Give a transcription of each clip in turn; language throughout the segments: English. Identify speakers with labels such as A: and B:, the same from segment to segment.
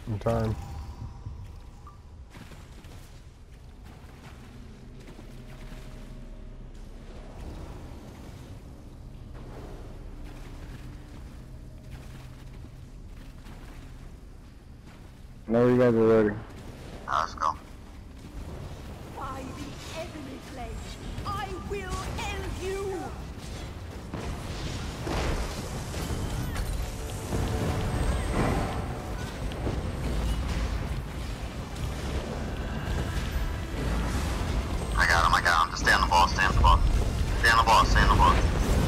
A: In time.
B: No, you guys are ready.
C: Let's go.
D: By the enemy flame, I will end you!
C: I got him. Just stay on the ball, stay on the ball. Stay on the ball, stay on the ball.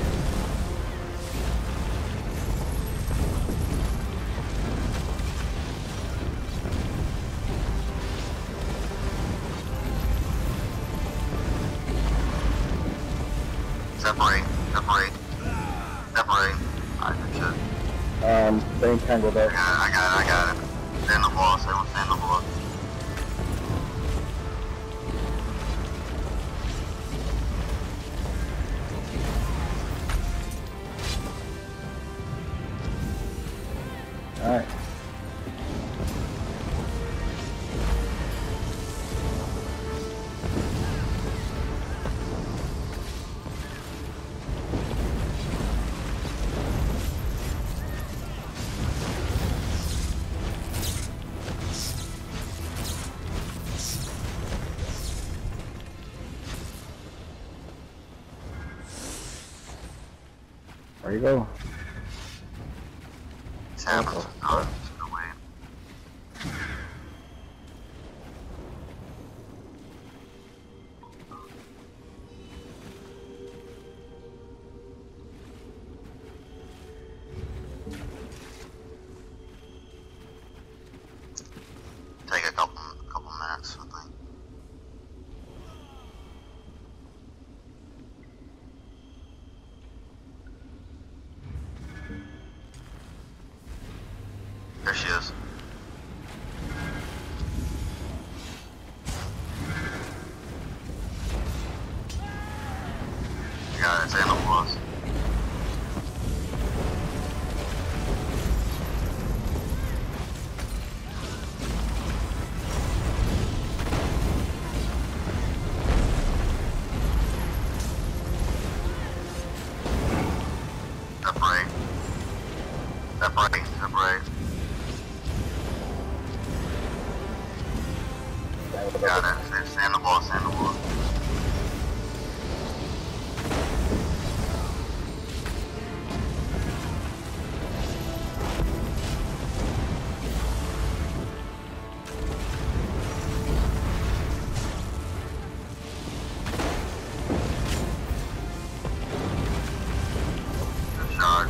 C: Separate. Alright, good shit.
B: Stay entangled there.
C: I got it. Stay on the ball, stay on the ball.
B: Alright. There you go.
C: It's happening. Oh, just gonna wait. Take a couple minutes, I think. There she is. You got it, it's animal boss. Separate. Got it. Stay on the ball, stay on the ball. Good shot.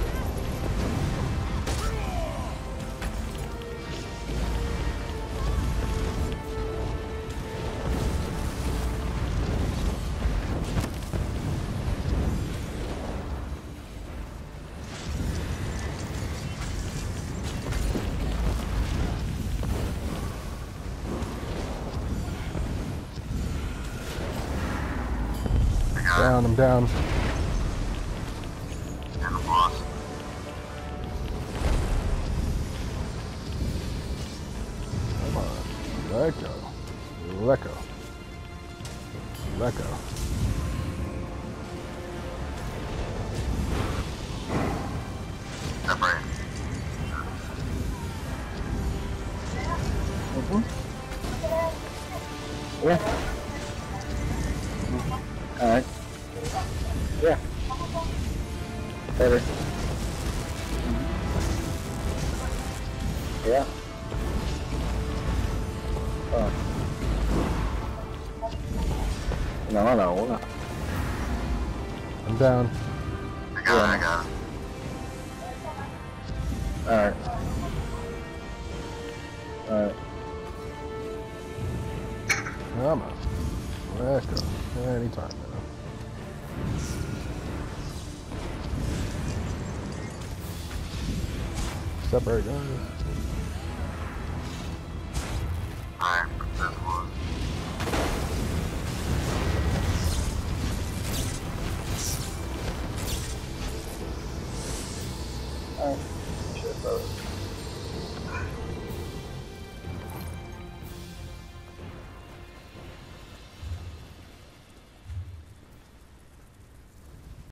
A: Down, I'm down.
C: And the boss.
A: Come on. Let go.
C: Separate.
B: Yeah. Alright. Yeah. Better. Yeah. No.
A: I'm down.
C: I got it.
B: Alright.
A: Come on. Let's go. Anytime now. Separate, guys.